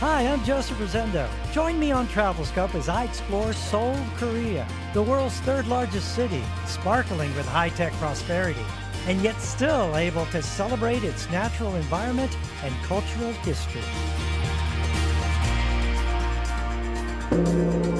Hi, I'm Joseph Rosendo. Join me on Travelscope as I explore Seoul, Korea, the world's third largest city, sparkling with high-tech prosperity, and yet still able to celebrate its natural environment and cultural history.